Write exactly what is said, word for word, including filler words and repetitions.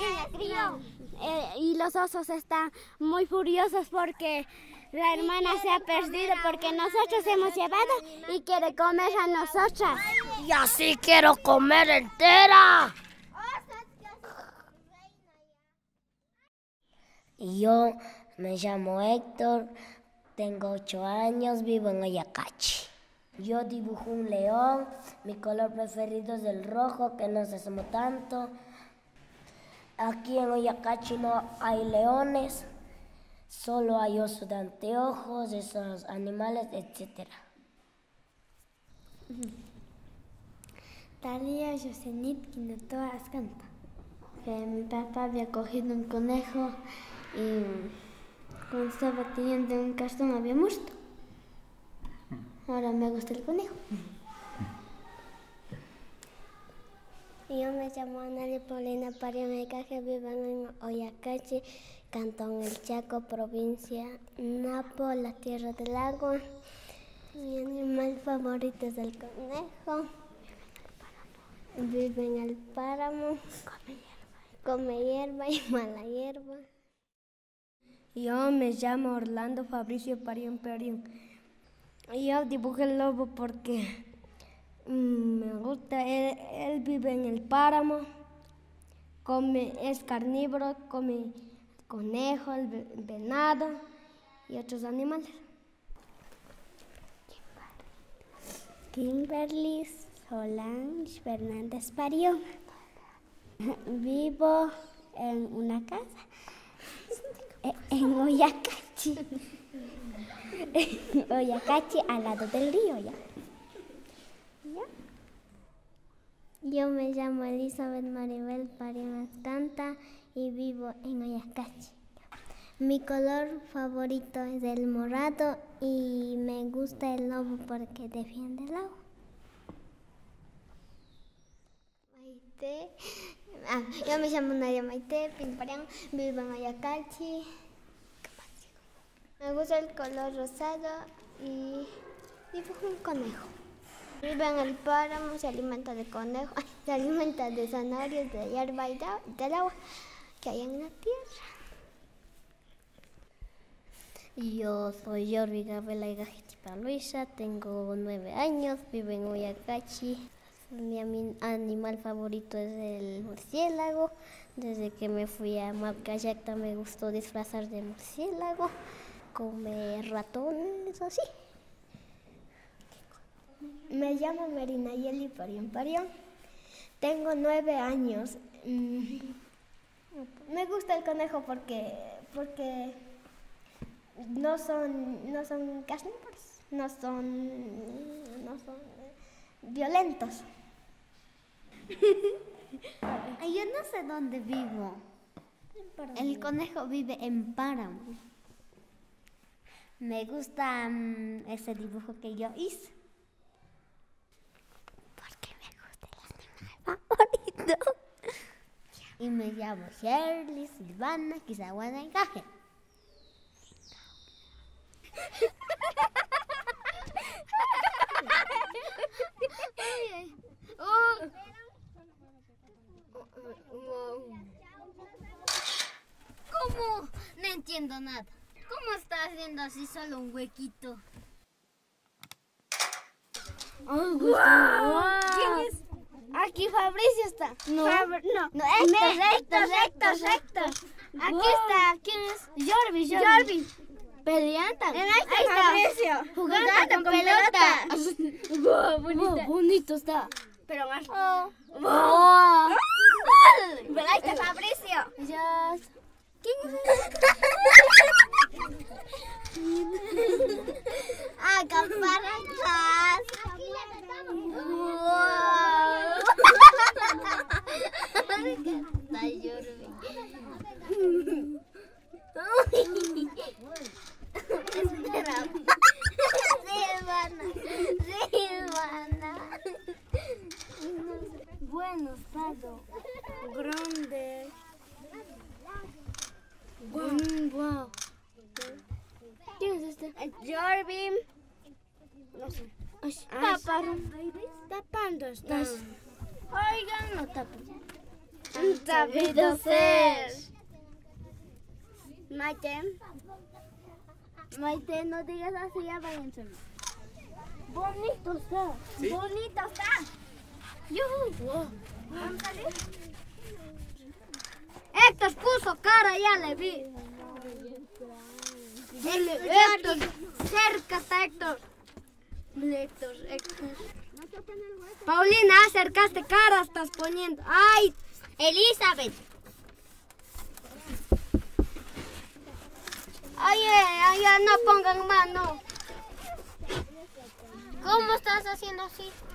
pequeña crió. Eh, y los osos están muy furiosos porque la hermana se ha perdido porque nosotros hemos llevado y quiere comer a nosotras. Y así quiero comer entera. Yo me llamo Héctor, tengo ocho años, vivo en Oyacachi. Yo dibujo un león, mi color preferido es el rojo, que no se asoma tanto. Aquí en Oyacachi no hay leones, solo hay osos de anteojos, esos animales, etcétera. Talia Yosenit Quinotoa Ascanta. Mi papá había cogido un conejo y cuando estaba teniendo un cartón había muerto. Ahora me gusta el conejo. Yo me llamo Analia Paulina Pariamecaje, vivo en Oyacachi, Cantón El Chaco, provincia Napo, la tierra del agua. Mi animal favorito es el conejo. Vive en el páramo, come hierba y mala hierba. Yo me llamo Orlando Fabricio Parión Parión. Yo dibujé el lobo porque mm, me gusta. Él, él vive en el páramo, come, es carnívoro, come conejo, el venado y otros animales. Kimberly Solange Fernández Parión. Vivo en una casa en Oyacachi. En Oyacachi, al lado del río, ¿ya? ¿Ya? Yo me llamo Elizabeth Maribel Parión Ascanta y vivo en Oyacachi. Mi color favorito es el morado y me gusta el lobo porque defiende el agua. Maite. Ah, yo me llamo Nadia Maite Pimparián, vivo en Oyacachi. Me gusta el color rosado y dibujo un conejo. Vive en el páramo, se alimenta de conejos, se alimenta de zanahorias, de hierba y del agua que hay en la tierra. Yo soy Jordi Gabriela Igajitipa Luisa, tengo nueve años, vivo en Oyacachi. Mi animal favorito es el murciélago. Desde que me fui a Mapcayacta me gustó disfrazar de murciélago, comer ratones, así. Me llamo Merinayeli Parión Parión. Tengo nueve años. Me gusta el conejo porque, porque no son, no son carnívoros, no son, no son violentos. Yo no sé dónde vivo. El conejo vive en páramo. Me gusta um, ese dibujo que yo hice. Porque me gusta el animal favorito. Y me llamo Shirley Silvana Quizaguana Encaje. ¿Cómo? No entiendo nada. ¿Cómo está haciendo así solo un huequito? Oh, wow. ¿Quién es? Aquí Fabricio está. No, Fabri no, no, Héctor, Héctor, Héctor, Héctor. Aquí wow. Está, ¿quién es? Jordi, Jordi. Peleando. Ahí está Fabricio. Jugando, Jugando con, con pelota. pelota. Wow, bonito. Wow, bonito está. Pero más. Oh. Wow. Pero ahí está Fabricio. Ya. ¿Quién es? Ah, campanadas. Wow. Está llorando. Espera. Silvana. Silvana. Bueno, estado. Grande. Wow. Wow. ¿Quién es este? Jordi. No sé. Taparon. Tapando estás. Oigan, no tapen. Un sabido ser. Maite. Maite, no digas así, ya vayan a enfermar. Bonito está. ¿Sí? Bonito está. Yuhu. ¿Vamos a salir? Héctor puso cara, ya le vi. El, Héctor, cerca está Héctor. Héctor, Héctor. Paulina, acercaste cara, estás poniendo. ¡Ay! Elizabeth. ¡Ay, ay, ay! No pongan mano. ¿Cómo estás haciendo así?